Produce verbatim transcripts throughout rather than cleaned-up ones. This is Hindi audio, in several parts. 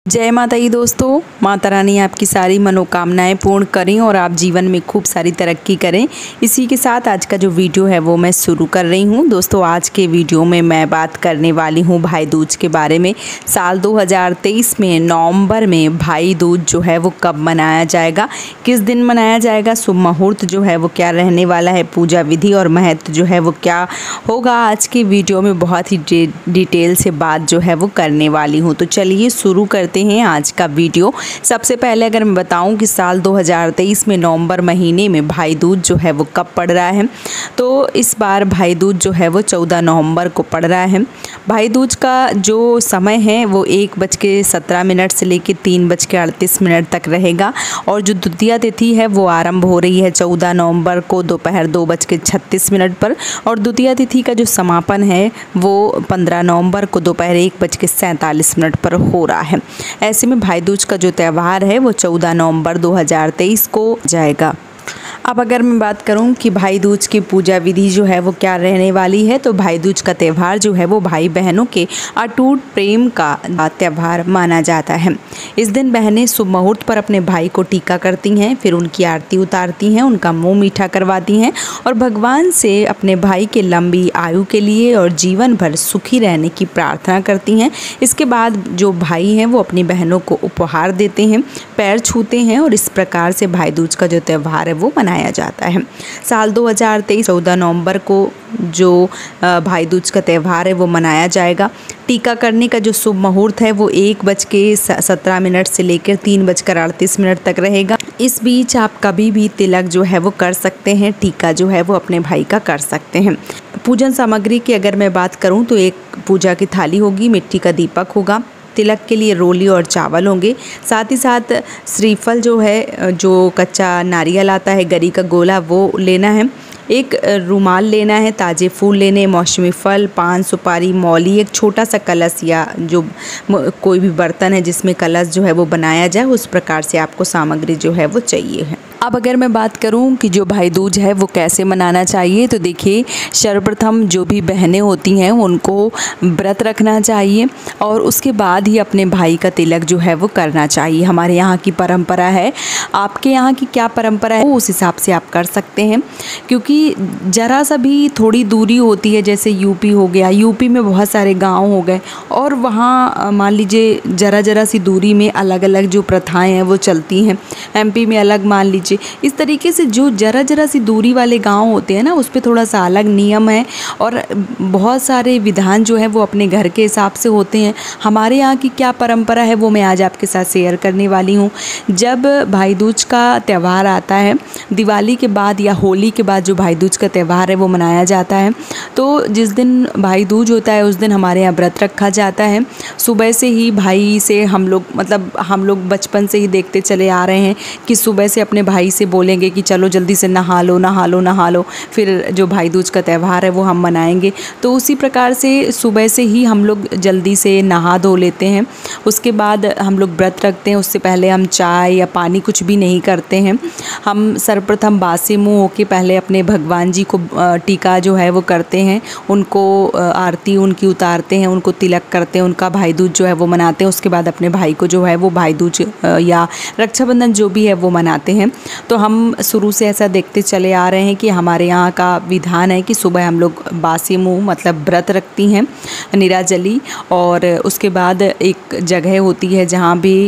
जय माता दी दोस्तों। माता रानी आपकी सारी मनोकामनाएं पूर्ण करें और आप जीवन में खूब सारी तरक्की करें। इसी के साथ आज का जो वीडियो है वो मैं शुरू कर रही हूं। दोस्तों आज के वीडियो में मैं बात करने वाली हूं भाई दूज के बारे में। साल दो हज़ार तेईस में नवंबर में भाई दूज जो है वो कब मनाया जाएगा, किस दिन मनाया जाएगा, शुभ मुहूर्त जो है वो क्या रहने वाला है, पूजा विधि और महत्व जो है वो क्या होगा, आज के वीडियो में बहुत ही डिटेल से बात जो है वो करने वाली हूँ। तो चलिए शुरू करते हैं आज का वीडियो। सबसे पहले अगर मैं बताऊं कि साल दो हज़ार तेईस में नवंबर महीने में भाई दूज जो है वो कब पड़ रहा है, तो इस बार भाई दूज जो है वो चौदह नवंबर को पड़ रहा है। भाई दूज का जो समय है वो एक बज के सत्रह मिनट से लेकर तीन बज के अड़तीस मिनट तक रहेगा और जो द्वितीया तिथि है वो आरंभ हो रही है चौदह नवंबर को दोपहर दो बज के छत्तीस मिनट पर और द्वितीया तिथि का जो समापन है वो पंद्रह नवंबर को दोपहर एक बज के सैंतालीस मिनट पर हो रहा है। ऐसे में भाई दूज का जो त्यौहार है वो चौदह नवंबर दो हज़ार तेईस को जाएगा। अब अगर मैं बात करूं कि भाई दूज की पूजा विधि जो है वो क्या रहने वाली है, तो भाई दूज का त्यौहार जो है वो भाई बहनों के अटूट प्रेम का त्यौहार माना जाता है। इस दिन बहनें शुभ मुहूर्त पर अपने भाई को टीका करती हैं, फिर उनकी आरती उतारती हैं, उनका मुंह मीठा करवाती हैं और भगवान से अपने भाई के लंबी आयु के लिए और जीवन भर सुखी रहने की प्रार्थना करती हैं। इसके बाद जो भाई हैं वो अपनी बहनों को उपहार देते हैं, पैर छूते हैं और इस प्रकार से भाई दूज का जो त्यौहार है वो मनाया जाता है। साल दो हज़ार तेईस चौदह नवंबर को जो भाई दूज का त्यौहार है वो मनाया जाएगा। टीका करने का जो शुभ मुहूर्त है वो एक बज के सत्रह मिनट से लेकर तीन बजकर अड़तीस मिनट तक रहेगा। इस बीच आप कभी भी तिलक जो है वो कर सकते हैं, टीका जो है वो अपने भाई का कर सकते हैं। पूजन सामग्री की अगर मैं बात करूं तो एक पूजा की थाली होगी, मिट्टी का दीपक होगा, तिलक के लिए रोली और चावल होंगे, साथ ही साथ श्रीफल जो है, जो कच्चा नारियल आता है गरी का गोला वो लेना है, एक रुमाल लेना है, ताज़े फूल लेने, मौसमी फल, पान, सुपारी, मौली, एक छोटा सा कलश या जो कोई भी बर्तन है जिसमें कलश जो है वो बनाया जाए, उस प्रकार से आपको सामग्री जो है वो चाहिए है। अब अगर मैं बात करूं कि जो भाई दूज है वो कैसे मनाना चाहिए, तो देखिए सर्वप्रथम जो भी बहनें होती हैं उनको व्रत रखना चाहिए और उसके बाद ही अपने भाई का तिलक जो है वो करना चाहिए। हमारे यहाँ की परंपरा है, आपके यहाँ की क्या परंपरा है वो उस हिसाब से आप कर सकते हैं, क्योंकि ज़रा सा भी थोड़ी दूरी होती है, जैसे यूपी हो गया, यूपी में बहुत सारे गाँव हो गए और वहाँ मान लीजिए ज़रा ज़रा सी दूरी में अलग अलग जो प्रथाएँ हैं वो चलती हैं, एमपी में अलग मान लीजिए। इस तरीके से जो जरा जरा सी दूरी वाले गांव होते हैं ना, उस पे थोड़ा सा अलग नियम है और बहुत सारे विधान जो है वो अपने घर के हिसाब से होते हैं। हमारे यहाँ की क्या परंपरा है वो मैं आज आपके साथ शेयर करने वाली हूँ। जब भाई दूज का त्यौहार आता है, दिवाली के बाद या होली के बाद जो भाई दूज का त्यौहार है वो मनाया जाता है, तो जिस दिन भाई दूज होता है उस दिन हमारे यहाँ व्रत रखा जाता है। सुबह से ही भाई से हम लोग मतलब हम लोग बचपन से ही देखते चले आ रहे हैं कि सुबह से अपने भाई से बोलेंगे कि चलो जल्दी से नहा लो नहा लो नहा लो, फिर जो भाई दूज का त्यौहार है वो हम मनाएंगे। तो उसी प्रकार से सुबह से ही हम लोग जल्दी से नहा धो लेते हैं, उसके बाद हम लोग व्रत रखते हैं। उससे पहले हम चाय या पानी कुछ भी नहीं करते हैं। हम सर्वप्रथम बासी मुँह होके पहले अपने भगवान जी को टीका जो है वो करते हैं, उनको आरती उनकी उतारते हैं, उनको तिलक करते हैं, उनका भाई दूज जो है वो मनाते हैं। उसके बाद अपने भाई को जो है वो भाई दूज या रक्षाबंधन जो भी है वो मनाते हैं। तो हम शुरू से ऐसा देखते चले आ रहे हैं कि हमारे यहाँ का विधान है कि सुबह हम लोग बासी मुँह मतलब व्रत रखती हैं निराजली, और उसके बाद एक जगह होती है जहाँ भी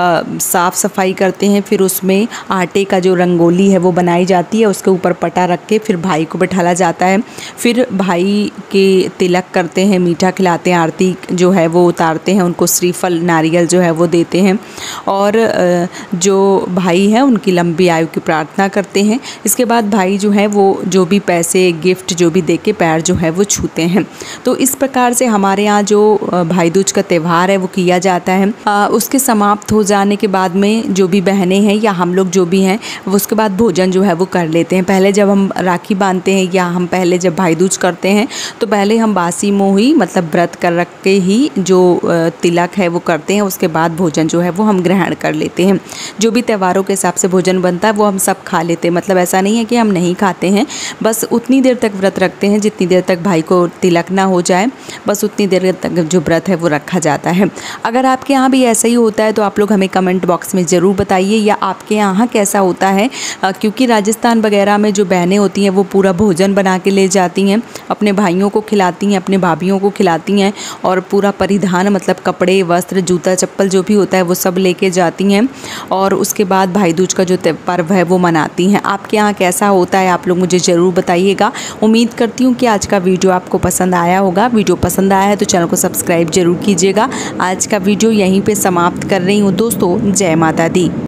साफ़ सफाई करते हैं, फिर उसमें आटे का जो रंगोली है वो बनाई जाती है, उसके ऊपर पटा रख के फिर भाई को बैठाला जाता है। फिर भाई के तिलक करते हैं, मीठा खिलाते हैं, आरती जो है वो उतारते हैं, उनको श्रीफल नारियल जो है वो देते हैं और जो भाई है उनकी लंबी आयु की प्रार्थना करते हैं। इसके बाद भाई जो है वो जो भी पैसे गिफ्ट जो भी देके पैर जो है वो छूते हैं। तो इस प्रकार से हमारे यहाँ जो भाई दूज का त्यौहार है वो किया जाता है। आ, उसके समाप्त हो जाने के बाद में जो भी बहनें हैं या हम लोग जो भी हैं वो उसके बाद भोजन जो है वो कर लेते हैं। पहले जब हम राखी बांधते हैं या हम पहले जब भाई दूज करते हैं तो पहले हम बासी मुँह ही मतलब व्रत कर रख के ही जो तिलक है वो करते हैं, उसके बाद भोजन जो है वो हम ग्रहण कर लेते हैं। जो भी त्योहारों के हिसाब से भोजन बनता बनता है वो हम सब खा लेते हैं। मतलब ऐसा नहीं है कि हम नहीं खाते हैं, बस उतनी देर तक व्रत रखते हैं जितनी देर तक भाई को तिलक ना हो जाए, बस उतनी देर तक जो व्रत है वो रखा जाता है। अगर आपके यहाँ भी ऐसा ही होता है तो आप लोग हमें कमेंट बॉक्स में ज़रूर बताइए, या आपके यहाँ कैसा होता है। क्योंकि राजस्थान वगैरह में जो बहनें होती हैं वो पूरा भोजन बना के ले जाती हैं, अपने भाइयों को खिलाती हैं, अपने भाभीयों को खिलाती हैं, और पूरा परिधान मतलब कपड़े, वस्त्र, जूता, चप्पल जो भी होता है वो सब लेके जाती हैं, और उसके बाद भाई दूज का जो पर्व है वो मनाती हैं। आपके यहाँ कैसा होता है आप लोग मुझे ज़रूर बताइएगा। उम्मीद करती हूँ कि आज का वीडियो आपको पसंद आया होगा। वीडियो पसंद आया है तो चैनल को सब्सक्राइब जरूर कीजिएगा। आज का वीडियो यहीं पे समाप्त कर रही हूँ दोस्तों। जय माता दी।